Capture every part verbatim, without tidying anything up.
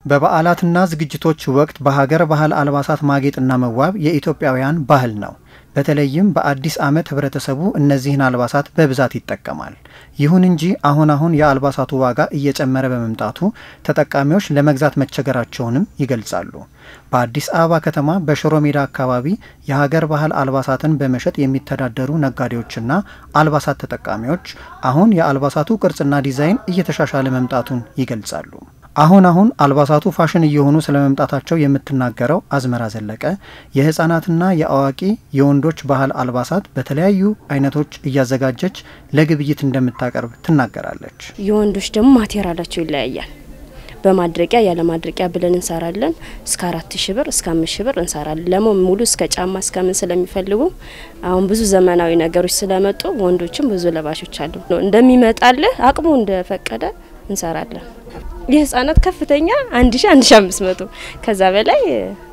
በበዓላትና ዝግጅቶች ወቅት በሃገር ባህል አልባሳት ማጌጥና መዋብ የኢትዮጵያውያን ባህል ነው። በተለይም በአዲስ ዓመት ህብረተሰቡ እነዚህን አልባሳት በብዛት ይጠቀማል። ይሁን እንጂ አሁን አሁን የአልባሳቱ ዋጋ እየጨመረ በመምጣቱ ተጠቃሚዎች ለመግዛት መቸገራቸውንም ይገልጻሉ። በአዲስ አበባ ከተማ በሽሮ ሜዳ አካባቢ የሃገር ባህል አልባሳትን በመሸጥ የሚተዳደሩ ነጋዴዎችና አልባሳት ተጠቃሚዎች አሁን የአልባሳቱ ቅርጽና ዲዛይን እየተሻሻለ መምጣቱን ይገልጻሉ። አሁን አሁን አልባሳቱ ፋሽን እየሆኑ ስለመምጣታቸው የምትናገረው አዝመራ ዘለቀ የህፃናትና የአዋቂ የወንዶች ባህል አልባሳት በተለያዩ አይነቶች እያዘጋጀች ለግብይት እንደምታቀርብ ትናገራለች። የወንዶች ደግሞ ማቴሪያላቸው ይለያያል። በማድረቂያ ያለ ማድረቂያ ብለን እንሰራለን። እስከ አራት ሺህ ብር እስከ አምስት ሺህ ብር እንሰራለን። ለሞ ሙሉ እስከ ጫማ እስከ ምን ስለሚፈልጉ አሁን ብዙ ዘመናዊ ነገሮች ስለመጡ ወንዶችም ብዙ ለባሾች አሉ። እንደሚመጣለ አቅሙ እንደፈቀደ እንሰራለን። የህፃናት ከፍተኛ አንድ ሺህ አንድ ሺህ አምስት መቶ ከዛ በላይ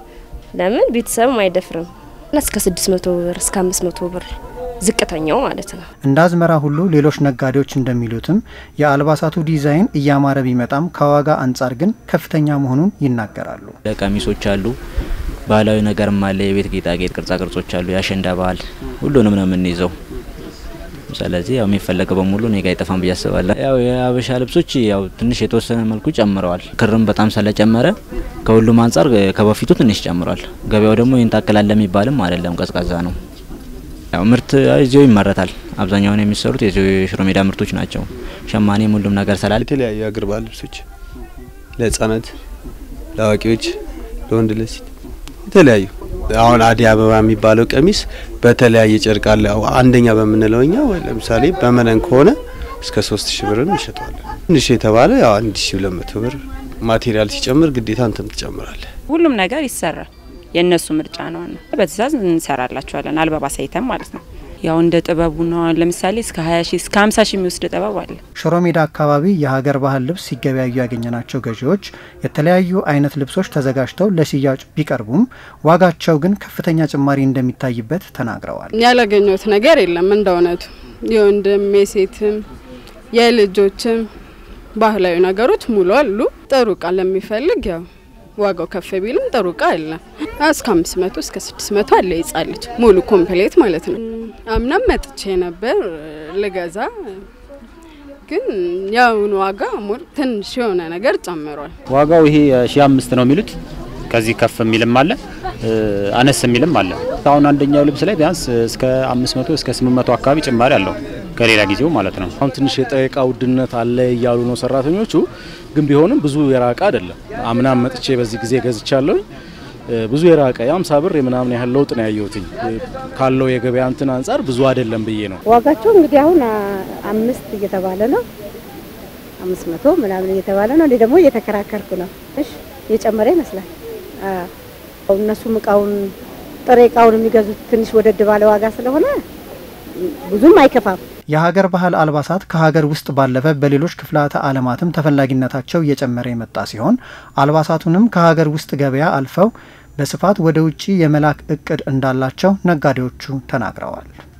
ለምን ቤተሰብ አይደፍርም። እስከ ስድስት መቶ ብር እስከ አምስት መቶ ብር ዝቅተኛው ማለት ነው። እንዳዝመራ ሁሉ ሌሎች ነጋዴዎች እንደሚሉትም የአልባሳቱ ዲዛይን እያማረ ቢመጣም ከዋጋ አንፃር ግን ከፍተኛ መሆኑን ይናገራሉ። ለቀሚሶች አሉ፣ ባህላዊ ነገርም አለ፣ የቤት ጌጣጌጥ ቅርጻ ቅርጾች አሉ፣ ያሸንዳ ባህል ሁሉንም ነው የምንይዘው። ስለዚህ ያው የሚፈልገው በሙሉ ነው ጋር ይጣፋም በያስባለ ያው የአበሻ ልብሶች ያው ትንሽ የተወሰነ መልኩ ጨምረዋል። ክርም በጣም ስለጨመረ ከሁሉም አንፃር ከበፊቱ ትንሽ ጨምሯል። ገበያው ደግሞ ይንታከላል የሚባልም አይደለም፣ ቀዝቃዛ ነው። ያው ምርት እዚሁ ይመረታል። አብዛኛው ነው የሚሰሩት የዚሁ ሽሮ ሜዳ ምርቶች ናቸው። ሸማኔም ሁሉም ነገር ሰላል የተለያየ የሀገር ባህል ልብሶች ለህፃናት፣ ለአዋቂዎች፣ ለወንድ ልጅ የተለያዩ አሁን አዲ አበባ የሚባለው ቀሚስ በተለያየ ጨርቅ አለ። አንደኛ በመነለውኛ ወይ ለምሳሌ በመነን ከሆነ እስከ ሶስት ሺህ ብር ይሸጣል። ትንሽ የተባለ ያው አንድ ሺህ ሁለት መቶ ብር ማቴሪያል ሲጨምር ግዴታ አንተም ትጨምራለህ። ሁሉም ነገር ይሰራል። የነሱ ምርጫ ነው ነው በትዛዝ እንሰራላችኋለን። አልባባ ሳይተም ማለት ነው። ያው እንደ ጥበቡ ነው። ለምሳሌ እስከ ሃያ ሺህ እስከ ሃምሳ ሺህ የሚወስድ ጥበብ አለ። ሽሮ ሜዳ አካባቢ የሃገር ባህል ልብስ ሲገበያዩ ያገኘናቸው ገዢዎች የተለያዩ አይነት ልብሶች ተዘጋጅተው ለሽያጭ ቢቀርቡም ዋጋቸው ግን ከፍተኛ ጭማሪ እንደሚታይበት ተናግረዋል። ያላገኙት ነገር የለም እንደውነቱ የወንድም የሴትም የልጆችም ባህላዊ ነገሮች ሙሉ አሉ። ጥሩ ቃል የሚፈልግ ያው ዋጋው ከፍ ቢልም ጥሩ ቃል አለ። እስከ አምስት መቶ እስከ ስድስት መቶ አለ ይጻለች ሙሉ ኮምፕሌት ማለት ነው። አምናም መጥቼ ነበር ለገዛ ግን ያው ዋጋ ሙሉ ትንሽ የሆነ ነገር ጨምሯል። ዋጋው ይሄ ሺህ አምስት ነው የሚሉት። ከዚህ ከፍ የሚልም አለ አነስ የሚልም አለ። አሁን አንደኛው ልብስ ላይ ቢያንስ እስከ አምስት መቶ እስከ ስምንት መቶ አካባቢ ጭማሪ አለው ከሌላ ጊዜው ማለት ነው። አሁን ትንሽ የጠይቃ ውድነት አለ እያሉ ነው ሰራተኞቹ። ግን ቢሆንም ብዙ የራቀ አይደለም። አምናም መጥቼ በዚህ ጊዜ ገዝቻለሁ። ብዙ የራቀ የሃምሳ ብር የምናምን ያህል ለውጥ ነው ያየሁትኝ። ካለው የገበያ እንትን አንፃር ብዙ አይደለም ብዬ ነው። ዋጋቸው እንግዲህ አሁን አምስት እየተባለ ነው አምስት መቶ ምናምን እየተባለ ነው። ደግሞ እየተከራከርኩ ነው። እሺ የጨመረ ይመስላል። አዎ እነሱ ምቃውን ጥሬ ቃውን የሚገዙት ትንሽ ወደድ ባለ ዋጋ ስለሆነ ብዙም አይከፋም። የሃገር ባህል አልባሳት ከሃገር ውስጥ ባለፈ በሌሎች ክፍላተ ዓለማትም ተፈላጊነታቸው እየጨመረ የመጣ ሲሆን አልባሳቱንም ከሃገር ውስጥ ገበያ አልፈው በስፋት ወደ ውጪ የመላክ እቅድ እንዳላቸው ነጋዴዎቹ ተናግረዋል።